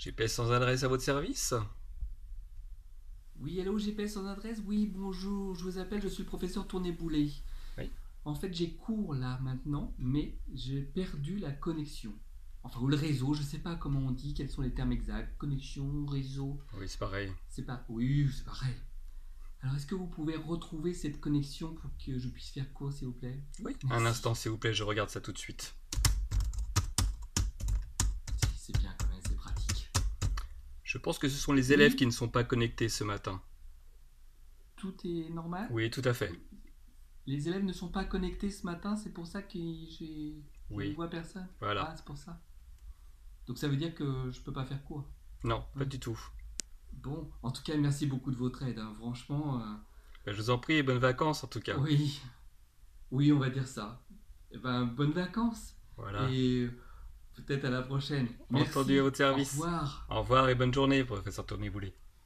GPS sans adresse à votre service? Oui, hello, GPS sans adresse? Oui, bonjour, je vous appelle, je suis le professeur Tournéboulet. Oui. En fait, j'ai cours là maintenant, mais j'ai perdu la connexion. Enfin, ou le réseau, je sais pas comment on dit, quels sont les termes exacts. Connexion, réseau, Oui, c'est pareil. c'est pas. Oui, c'est pareil. Alors, est-ce que vous pouvez retrouver cette connexion pour que je puisse faire cours, s'il vous plaît? Oui. Un instant, Merci. s'il vous plaît, je regarde ça tout de suite. C'est bien quand même, c'est pratique. Je pense que ce sont les élèves qui Oui, ne sont pas connectés ce matin. tout est normal? Oui, tout à fait. Les élèves ne sont pas connectés ce matin, c'est pour ça que je ne Oui, vois personne. voilà. Ah, c'est pour ça. Donc ça veut dire que je peux pas faire cours. Non, pas Oui. du tout. Bon, en tout cas, merci beaucoup de votre aide, hein. Franchement, Ben, je vous en prie et bonnes vacances en tout cas. oui, oui, on va dire ça. Eh ben, bonnes vacances Voilà. et peut-être à la prochaine. Entendu à Merci. votre Au service. revoir. Au revoir et bonne journée, professeur Tournéboulet.